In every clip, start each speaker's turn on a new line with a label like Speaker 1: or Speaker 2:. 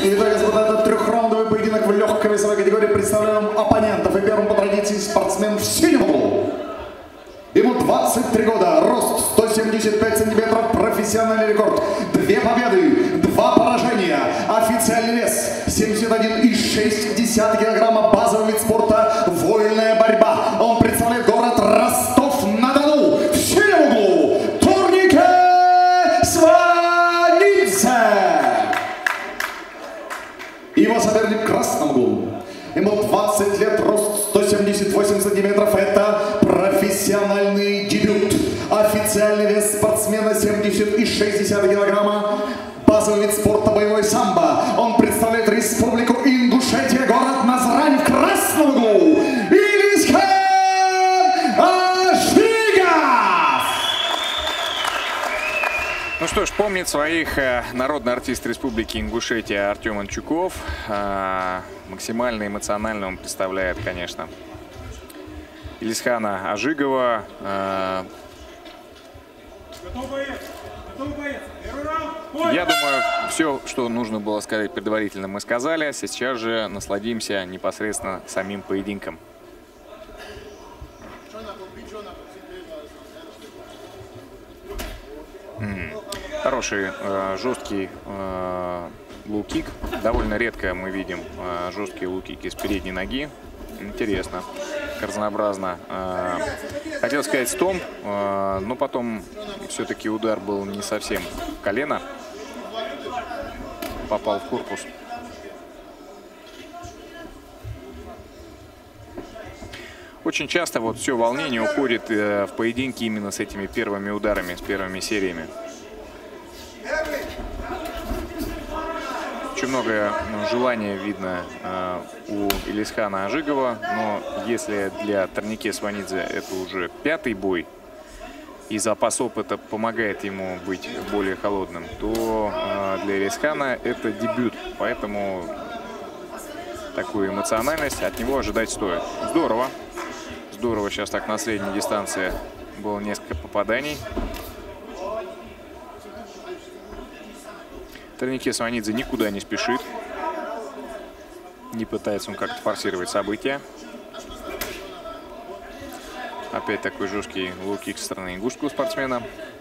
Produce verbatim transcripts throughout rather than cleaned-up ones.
Speaker 1: Итак, господа, это трехраундовый поединок в легкой весовой категории. Представляем оппонентов. И первым по традиции спортсмен в синем углу. Ему двадцать три года, рост сто семьдесят пять сантиметров, профессиональный рекорд. Две победы, два поражения. Официальный вес семьдесят один и шесть десятых килограмма. Базовый вид спорта — вольная борьба. Он представляет город Ростов-на-Дону. В синем углу Турнике Сванидзе. Его соперник в красном углу. Ему двадцать лет, рост сто семьдесят восемь сантиметров. Это профессиональный дебют. Официальный вес спортсмена семьдесят и шесть десятых килограмма. Базовый вид спорта — боевой самбо. Он представляет Республику Ингушетия, город Назрань. В красном углу Илисхан Ажигов.
Speaker 2: Ну что ж, помнит своих э, народный артист Республики Ингушетия Артем Анчуков. Э, максимально эмоционально он представляет, конечно, Илисхана Ажигова. Э, Я думаю, все, что нужно было сказать предварительно, мы сказали. Сейчас же насладимся непосредственно самим поединком. М-м. Хороший, э, жесткий э, лоу-кик. Довольно редко мы видим э, жесткие лоу-кики с передней ноги. Интересно, разнообразно. Э, хотел сказать стомп, э, но потом все-таки удар был не совсем в колено. Попал в корпус. Очень часто вот все волнение уходит э, в поединки именно с этими первыми ударами, с первыми сериями. Очень много ну, желания видно э, у Илисхана Ажигова, но если для Турнике Сванидзе это уже пятый бой, и запас опыта помогает ему быть более холодным, то э, для Илисхана это дебют, поэтому такую эмоциональность от него ожидать стоит. Здорово. Здорово, сейчас так на средней дистанции было несколько попаданий. Турнике Сванидзе никуда не спешит. Не пытается он как-то форсировать события. Опять такой жесткий лоу-кик со стороны ингушского спортсмена.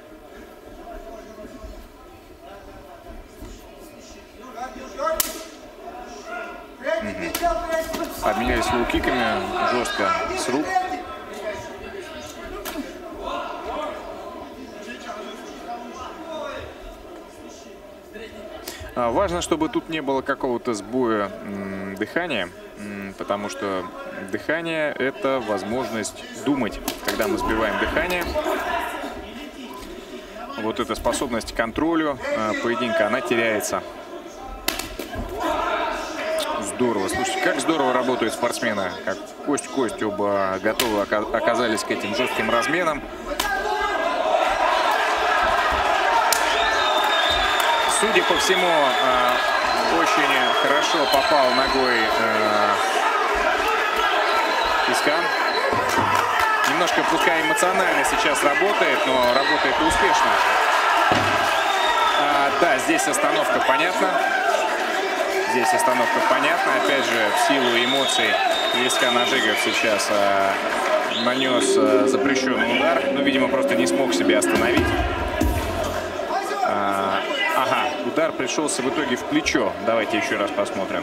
Speaker 2: Угу. Обменялись лоу-киками жестко с рук. Важно, чтобы тут не было какого-то сбоя м, дыхания, м, потому что дыхание – это возможность думать. Когда мы сбиваем дыхание, вот эта способность к контролю э, поединка, она теряется. Здорово. Слушайте, как здорово работают спортсмены. Как кость в кость оба готовы оказались к этим жестким разменам. Судя по всему, э, очень хорошо попал ногой э, Илисхан. Немножко, пускай эмоционально сейчас работает, но работает и успешно. А, да, здесь остановка понятна. Здесь остановка понятна. Опять же, в силу эмоций Илисхан Ажигов сейчас э, нанес э, запрещенный удар. Ну, видимо, просто не смог себя остановить. А, ага, удар пришелся в итоге в плечо. Давайте еще раз посмотрим.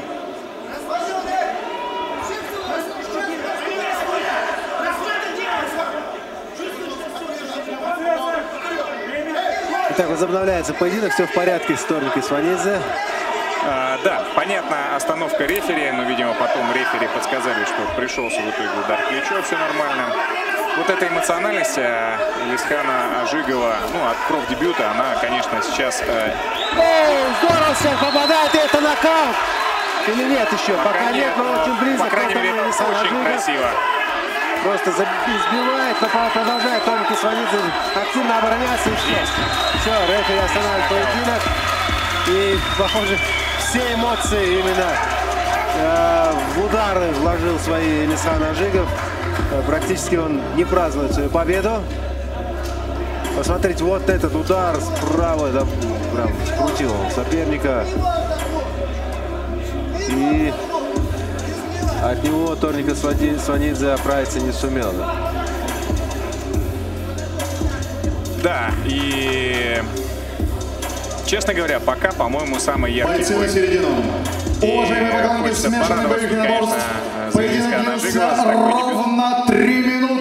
Speaker 3: Итак, возобновляется поединок, все в порядке с Турнике Сванидзе.
Speaker 2: А, да, понятно, остановка рефери, но, видимо, потом рефери подсказали, что пришелся в итоге удар в плечо, все нормально. Вот эта эмоциональность Илисхана Ажигова, ну, от профдебюта, она, конечно, сейчас... Э...
Speaker 3: Эй, здорово всех попадает, это нокаут! Или нет еще? Пока, Пока нет, но очень близко.
Speaker 2: По крайней мере, это очень Ажигов. Красиво.
Speaker 3: Просто избивает, но продолжает Турнике Сванидзе активно обороняться, и все. Все, рефери останавливает поединок. И, похоже, все эмоции именно э, в удары вложил свои Илисхан Ажигов. Практически он не празднует свою победу. Посмотрите, вот этот удар справа, да, прям скрутил соперника. от него Торника Сванидзе оправиться не сумел. Да?
Speaker 2: Да, и, честно говоря, пока, по-моему, самый яркий
Speaker 1: Бойцы на середину. Уважаемые поклонники, смешанный боевик единоборств. Поединок длился ровно три минуты.